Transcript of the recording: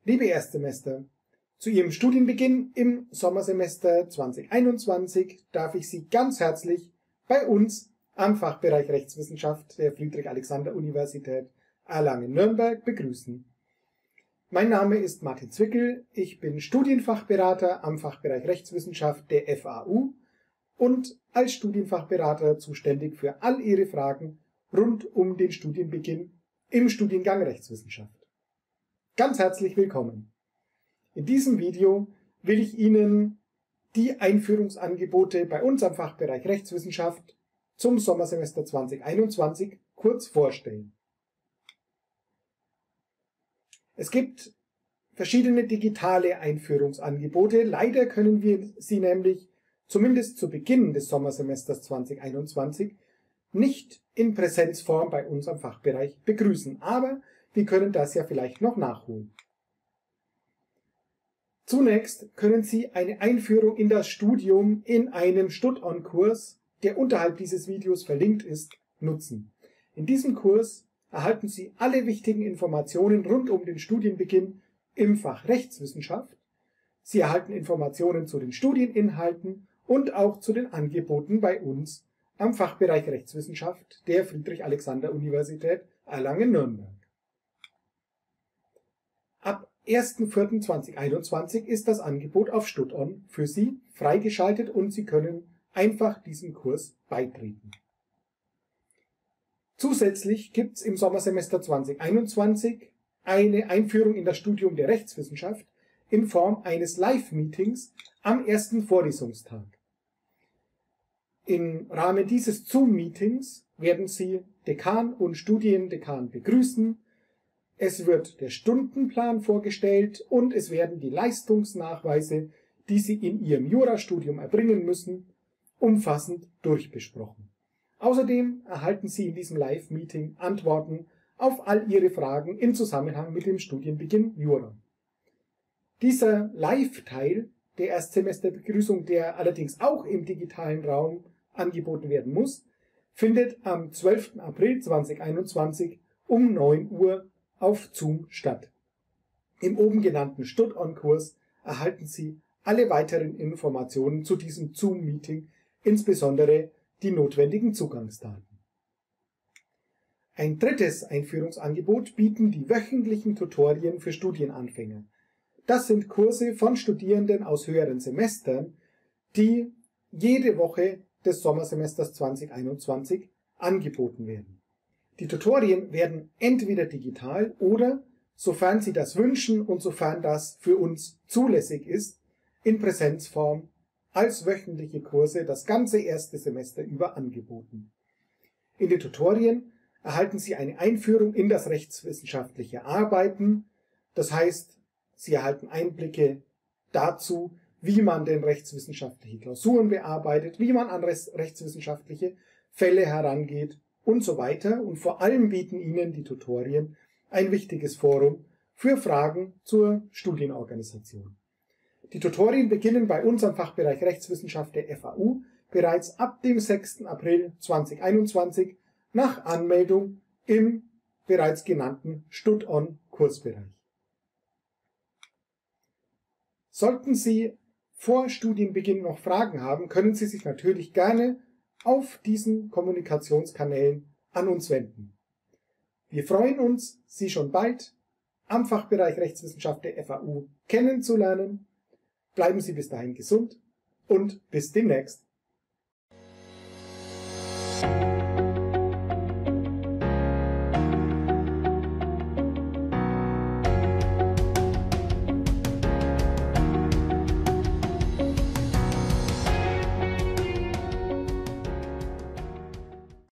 Liebe Erstsemester, zu Ihrem Studienbeginn im Sommersemester 2021 darf ich Sie ganz herzlich bei uns am Fachbereich Rechtswissenschaft der Friedrich-Alexander-Universität Erlangen-Nürnberg begrüßen. Mein Name ist Martin Zwickel, ich bin Studienfachberater am Fachbereich Rechtswissenschaft der FAU und als Studienfachberater zuständig für all Ihre Fragen rund um den Studienbeginn im Studiengang Rechtswissenschaft. Ganz herzlich willkommen! In diesem Video will ich Ihnen die Einführungsangebote bei uns am Fachbereich Rechtswissenschaft zum Sommersemester 2021 kurz vorstellen. Es gibt verschiedene digitale Einführungsangebote. Leider können wir sie nämlich zumindest zu Beginn des Sommersemesters 2021 nicht in Präsenzform bei uns am Fachbereich begrüßen. Aber wir können das ja vielleicht noch nachholen. Zunächst können Sie eine Einführung in das Studium in einem Stud-On-Kurs, der unterhalb dieses Videos verlinkt ist, nutzen. In diesem Kurs erhalten Sie alle wichtigen Informationen rund um den Studienbeginn im Fach Rechtswissenschaft. Sie erhalten Informationen zu den Studieninhalten und auch zu den Angeboten bei uns am Fachbereich Rechtswissenschaft der Friedrich-Alexander-Universität Erlangen-Nürnberg. Ab 1.4.2021 ist das Angebot auf Stud-On für Sie freigeschaltet und Sie können einfach diesem Kurs beitreten. Zusätzlich gibt es im Sommersemester 2021 eine Einführung in das Studium der Rechtswissenschaft in Form eines Live-Meetings am ersten Vorlesungstag. Im Rahmen dieses Zoom-Meetings werden Sie Dekan und Studiendekan begrüßen. Es wird der Stundenplan vorgestellt und es werden die Leistungsnachweise, die Sie in Ihrem Jurastudium erbringen müssen, umfassend durchbesprochen. Außerdem erhalten Sie in diesem Live-Meeting Antworten auf all Ihre Fragen im Zusammenhang mit dem Studienbeginn Jura. Dieser Live-Teil der Erstsemesterbegrüßung, der allerdings auch im digitalen Raum angeboten werden muss, findet am 12. April 2021 um 9 Uhr auf Zoom statt. Im oben genannten Stud-On-Kurs erhalten Sie alle weiteren Informationen zu diesem Zoom-Meeting, insbesondere die notwendigen Zugangsdaten. Ein drittes Einführungsangebot bieten die wöchentlichen Tutorien für Studienanfänger. Das sind Kurse von Studierenden aus höheren Semestern, die jede Woche des Sommersemesters 2021 angeboten werden. Die Tutorien werden entweder digital oder, sofern Sie das wünschen und sofern das für uns zulässig ist, in Präsenzform als wöchentliche Kurse das ganze erste Semester über angeboten. In den Tutorien erhalten Sie eine Einführung in das rechtswissenschaftliche Arbeiten, das heißt, Sie erhalten Einblicke dazu, wie man denn rechtswissenschaftliche Klausuren bearbeitet, wie man an rechtswissenschaftliche Fälle herangeht und so weiter. Und vor allem bieten Ihnen die Tutorien ein wichtiges Forum für Fragen zur Studienorganisation. Die Tutorien beginnen bei uns am Fachbereich Rechtswissenschaft der FAU bereits ab dem 6. April 2021 nach Anmeldung im bereits genannten Stud-On-Kursbereich. Sollten Sie vor Studienbeginn noch Fragen haben, können Sie sich natürlich gerne auf diesen Kommunikationskanälen an uns wenden. Wir freuen uns, Sie schon bald am Fachbereich Rechtswissenschaft der FAU kennenzulernen. Bleiben Sie bis dahin gesund und bis demnächst.